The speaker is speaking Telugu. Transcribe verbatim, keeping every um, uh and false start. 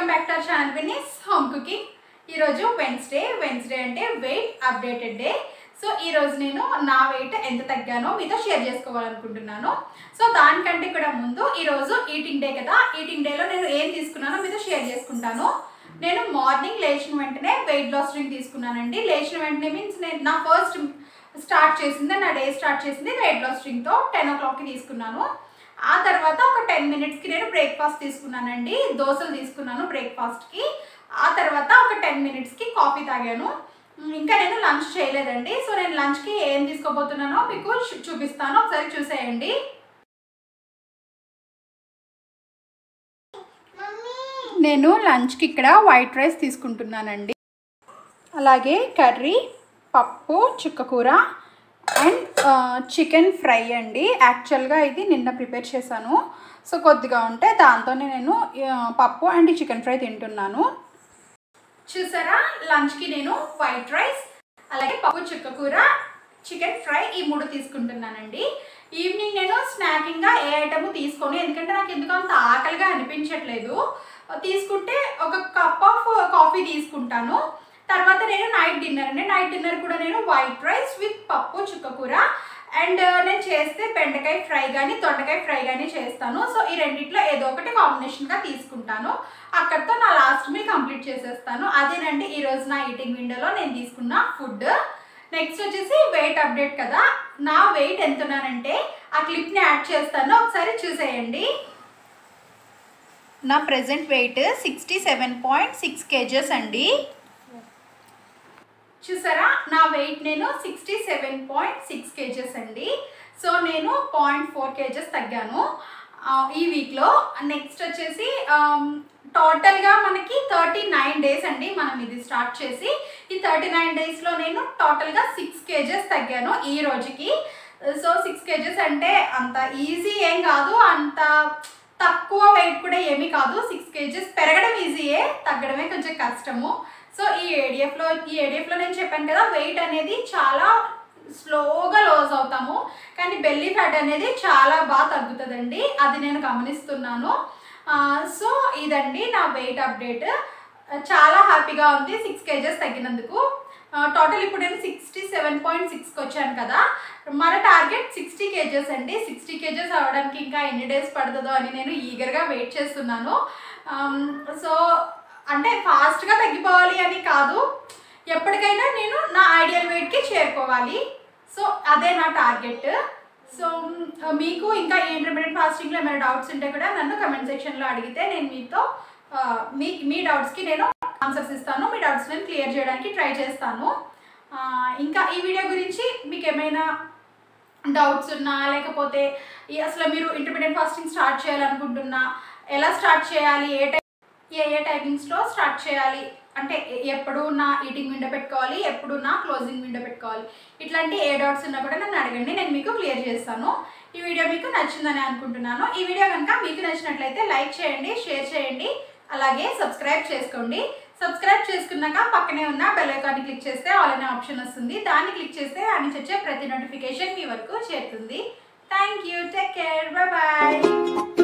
Welcome back to our channel Vini's home cooking. ఈరోజు వెన్స్డే వెన్స్డే అంటే వెయిట్ అప్డేటెడ్ డే। సో ఈరోజు నేను నా వెయిట్ ఎంత తగ్గానో మీతో షేర్ చేసుకోవాలనుకుంటున్నాను। సో దానికంటే కూడా ముందు ఈరోజు ఈటింగ్ డే కదా, ఈటింగ్ డేలో నేను ఏం తీసుకున్నానో మీతో షేర్ చేసుకుంటాను। నేను మార్నింగ్ లేచిన వెంటనే వెయిట్ లాస్ డ్రింక్ తీసుకున్నానండి। లేచిన వెంటనే మీన్స్ నేను నా ఫస్ట్ స్టార్ట్ చేసింది నా డే స్టార్ట్ చేసింది వెయిట్ లాస్ డ్రింక్తో టెన్ ఓ క్లాక్కి తీసుకున్నాను। ఆ తర్వాత ఒక టెన్ మినిట్స్కి నేను బ్రేక్ఫాస్ట్ తీసుకున్నానండి, దోశలు తీసుకున్నాను బ్రేక్ఫాస్ట్కి। ఆ తర్వాత ఒక టెన్ మినిట్స్కి కాఫీ తాగాను। ఇంకా నేను లంచ్ చేయలేదండి। సో నేను లంచ్కి ఏం తీసుకోబోతున్నానో మీకు చూపిస్తాను, ఒకసారి చూసేయండి। నేను లంచ్కి ఇక్కడ వైట్ రైస్ తీసుకుంటున్నానండి, అలాగే కర్రీ, పప్పు, చుక్కకూర అండ్ చికెన్ ఫ్రై అండి। యాక్చువల్గా ఇది నిన్న ప్రిపేర్ చేశాను, సో కొద్దిగా ఉంటే దాంతోనే నేను పప్పు అండ్ చికెన్ ఫ్రై తింటున్నాను। చూసారా, లంచ్కి నేను వైట్ రైస్, అలాగే పప్పు, చుక్కకూర, చికెన్ ఫ్రై ఈ మూడు తీసుకుంటున్నానండి। ఈవినింగ్ నేను స్నాకింగ్గా ఏ ఐటమ్ తీసుకోను, ఎందుకంటే నాకు ఎందుకు అంత ఆకలిగా అనిపించట్లేదు। తీసుకుంటే ఒక కప్ ఆఫ్ కాఫీ తీసుకుంటాను। తర్వాత నేను నైట్ డిన్నర్ అండి, నైట్ డిన్నర్ కూడా నేను వైట్ రైస్ విత్ పప్పు, చుక్కకూర అండ్ నేను చేస్తే బెండకాయ ఫ్రై కానీ దొండకాయ ఫ్రై కానీ చేస్తాను। సో ఈ రెండిట్లో ఏదో ఒకటి కాంబినేషన్గా తీసుకుంటాను, అక్కడితో నా లాస్ట్ మీల్ కంప్లీట్ చేసేస్తాను। అదేనండి ఈరోజు నా ఈటింగ్ విండోలో నేను తీసుకున్న ఫుడ్। నెక్స్ట్ వచ్చేసి వెయిట్ అప్డేట్ కదా, నా వెయిట్ ఎంత ఉన్నానంటే ఆ క్లిప్ని యాడ్ చేస్తాను, ఒకసారి చూసేయండి। నా present weight sixty seven point six kgs అండి। చూసారా, నా వెయిట్ నేను sixty seven point six kgs అండి। సో నేను పాయింట్ ఫోర్ కేజెస్ తగ్గాను ఈ వీక్లో। నెక్స్ట్ వచ్చేసి టోటల్గా మనకి థర్టీ నైన్ డేస్ అండి మనం ఇది స్టార్ట్ చేసి, ఈ థర్టీ నైన్ డేస్లో నేను టోటల్గా సిక్స్ కేజెస్ తగ్గాను ఈ రోజుకి। సో సిక్స్ కేజెస్ అంటే అంత ఈజీ ఏం కాదు, అంత తక్కువ వెయిట్ కూడా ఏమీ కాదు। సిక్స్ కేజెస్ పెరగడం ఈజీయే, తగ్గడమే కొంచెం కష్టము। సో ఈ ఏడిఎఫ్లో ఈ ఏడిఎఫ్లో నేను చెప్పాను కదా, వెయిట్ అనేది చాలా స్లోగా లాస్ అవుతాము, కానీ బెల్లీ ఫ్యాట్ అనేది చాలా బాగా తగ్గుతుందండి, అది నేను గమనిస్తున్నాను। సో ఇదండి నా వెయిట్ అప్డేట్, చాలా హ్యాపీగా ఉంది సిక్స్ కేజెస్ తగ్గినందుకు। టోటల్ ఇప్పుడు నేను సిక్స్టీ సెవెన్ పాయింట్ సిక్స్కి వచ్చాను కదా, మన టార్గెట్ సిక్స్టీ కేజెస్ అండి। సిక్స్టీ కేజెస్ అవ్వడానికి ఇంకా ఎన్ని డేస్ పడుతుందో అని నేను ఈగర్గా వెయిట్ చేస్తున్నాను। సో అంటే ఫాస్ట్గా తగ్గిపోవాలి అని కాదు, ఎప్పటికైనా నేను నా ఐడియల్ వెయిట్కి చేరుకోవాలి, సో అదే నా టార్గెట్। సో మీకు ఇంకా ఈ ఇంటర్మీడియట్ ఫాస్టింగ్లో ఏమైనా డౌట్స్ ఉంటే కూడా నన్ను కమెంట్ సెక్షన్లో అడిగితే నేను మీతో మీ మీ డౌట్స్కి నేను ఆన్సర్స్ ఇస్తాను, మీ డౌట్స్ నేను క్లియర్ చేయడానికి ట్రై చేస్తాను। ఇంకా ఈ వీడియో గురించి మీకు ఏమైనా డౌట్స్ ఉన్నా, లేకపోతే అసలు మీరు ఇంటర్మీడియట్ ఫాస్టింగ్ స్టార్ట్ చేయాలనుకుంటున్నా, ఎలా స్టార్ట్ చేయాలి, ఏ టైం ఏ ఏ టైమింగ్స్లో స్టార్ట్ చేయాలి, అంటే ఎప్పుడు నా ఈటింగ్ విండో పెట్టుకోవాలి, ఎప్పుడు నా క్లోజింగ్ విండో పెట్టుకోవాలి, ఇట్లాంటి ఏ డౌట్స్ ఉన్నా కూడా నన్ను అడగండి, నేను మీకు క్లియర్ చేస్తాను। ఈ వీడియో మీకు నచ్చిందని అనుకుంటున్నాను। ఈ వీడియో కనుక మీకు నచ్చినట్లయితే లైక్ చేయండి, షేర్ చేయండి, అలాగే సబ్స్క్రైబ్ చేసుకోండి। సబ్స్క్రైబ్ చేసుకున్నాక పక్కనే ఉన్న బెల్ ఐకాన్ని క్లిక్ చేస్తే ఆల్ అనే ఆప్షన్ వస్తుంది, దాన్ని క్లిక్ చేస్తే దాని నుంచి వచ్చే ప్రతి నోటిఫికేషన్ మీ వరకు చేరుతుంది। Thank you, take care, bye bye.